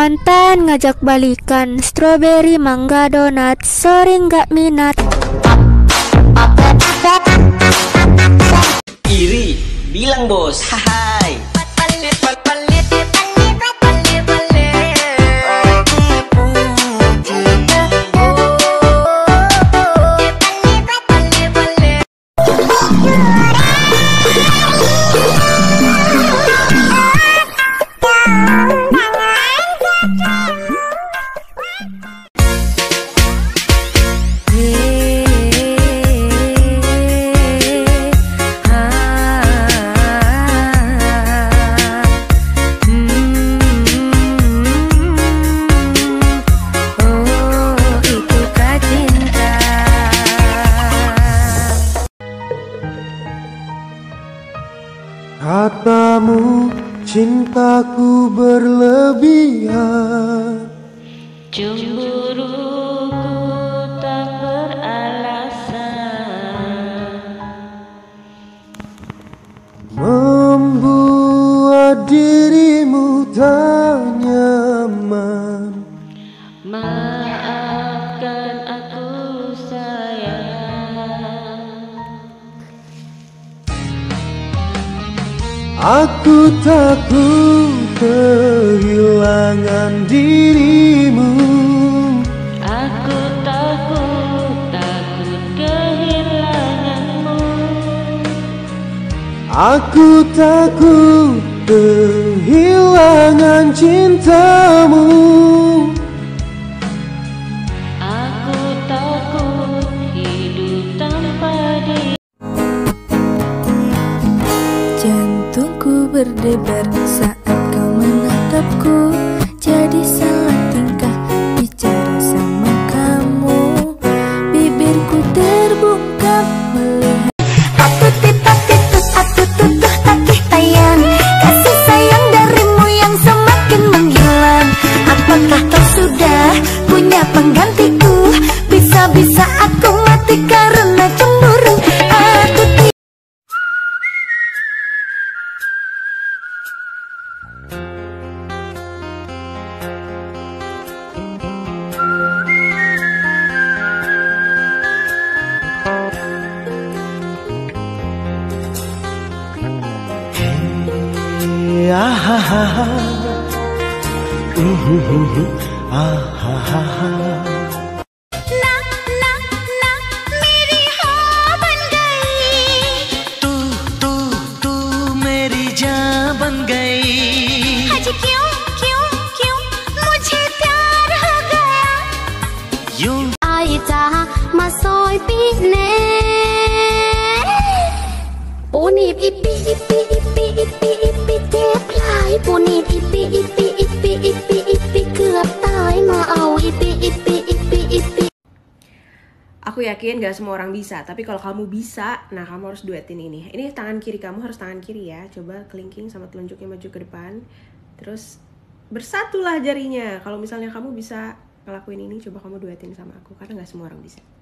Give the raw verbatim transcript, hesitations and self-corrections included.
Mantan ngajak balikan, strawberry mangga donat, sorry nggak minat. Iri, bilang bos. Hai. Katamu cintaku berlebihan, cemburuku tak beralasan, membuat dirimu tak nyaman. Maafkan aku sayang, aku takut kehilangan dirimu. aku takut, takut kehilanganmu. Aku takut kehilangan cintamu. Aku takut hidup tanpa dia. Jantungku berdebar saat kau menatapku, jadi salah tingkah bicara sama kamu. Bibirku terbungkam melihat Aku tipe titus, aku tutuh takih tayang, kasih sayang darimu yang semakin menghilang. Apakah kau sudah punya penggantiku? Bisa-bisa aku mati karena cemburu. Aku ti- Ahaha, uhuhuhu, ahaha. ना ना ना मेरी हो बन गई, तू तू तू मेरी जान बन गई। आज क्यों क्यों क्यों मुझे प्यार हो गया. यूं อายจ้ามาซอยปีแน่ปูนีบอีปีอีปีอีปีอีปีอีปีเจ็บหลายปูนีบอีปีอีปีอีปีอีปีอีปีเกือบตายมาเอาอีปีอีปีอีปีอีปี Aku yakin gak semua orang bisa, tapi kalau kamu bisa, nah kamu harus duetin ini. Ini tangan kiri kamu harus tangan kiri ya. Coba kelingking sama telunjuknya maju ke depan. Terus bersatulah jarinya. Kalau misalnya kamu bisa ngelakuin ini, coba kamu duetin sama aku, karena gak semua orang bisa.